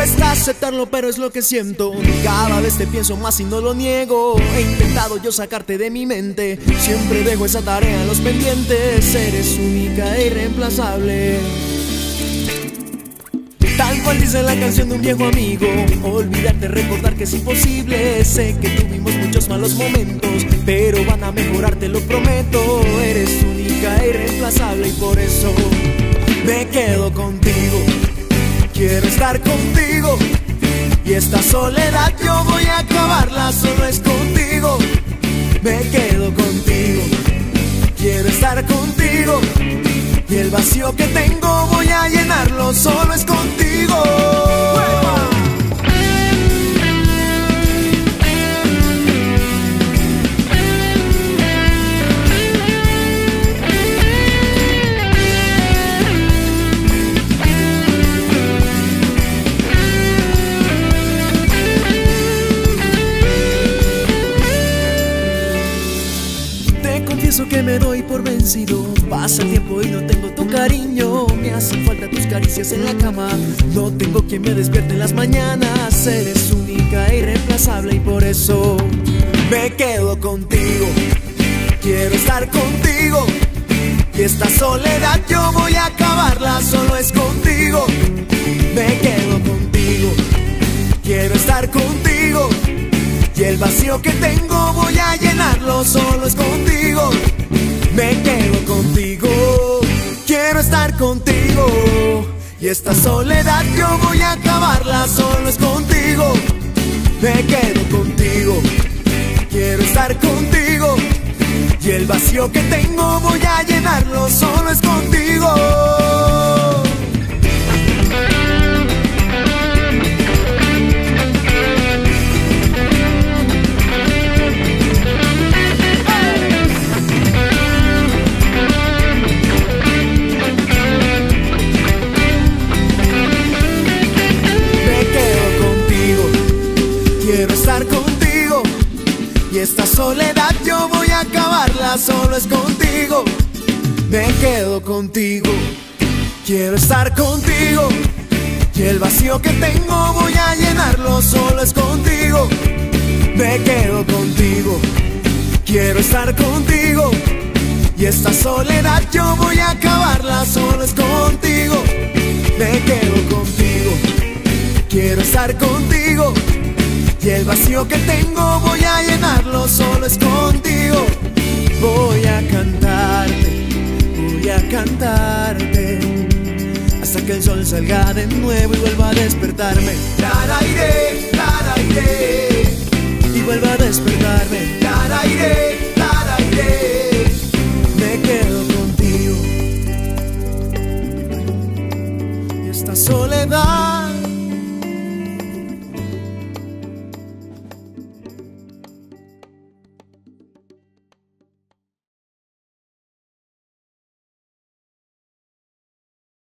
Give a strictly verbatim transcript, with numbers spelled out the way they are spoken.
Cuesta aceptarlo, pero es lo que siento. Cada vez te pienso más y no lo niego. He intentado yo sacarte de mi mente, siempre dejo esa tarea en los pendientes. Eres única e irreemplazable, tal cual dice la canción de un viejo amigo. Olvidarte, recordar que es imposible. Sé que tuvimos muchos malos momentos, pero van a mejorar, te lo prometo. Eres única e irreemplazable y por eso me quedo contigo. Quiero estar contigo y esta soledad yo voy a acabarla, solo es contigo. Me quedo contigo, quiero estar contigo y el vacío que tengo voy a llenarlo, solo es contigo. Confieso que me doy por vencido. Pasa el tiempo y no tengo tu cariño. Me hacen falta tus caricias en la cama. No tengo quien me despierte en las mañanas. Eres única e irreemplazable y por eso me quedo contigo. Quiero estar contigo y esta soledad yo voy a acabarla, solo es contigo. Me quedo contigo, quiero estar contigo y el vacío que tengo voy a llenarlo, solo es contigo. Me quedo contigo, quiero estar contigo y esta soledad yo voy a acabarla, solo es contigo. Me quedo contigo, quiero estar contigo y el vacío que tengo voy a llenarlo, solo es contigo. Y esta soledad yo voy a acabarla, solo es contigo. Me quedo contigo, quiero estar contigo y el vacío que tengo voy a llenarlo, solo es contigo. Me quedo contigo, quiero estar contigo y esta soledad yo voy a acabarla, solo es contigo. Me quedo contigo, quiero estar contigo y el vacío que tengo voy a llenarlo, solo es contigo. Voy a cantarte, voy a cantarte hasta que el sol salga de nuevo y vuelva a despertarme. Tararé, tararé, y vuelva a despertarme. Tararé, tararé, me quedo contigo y esta soledad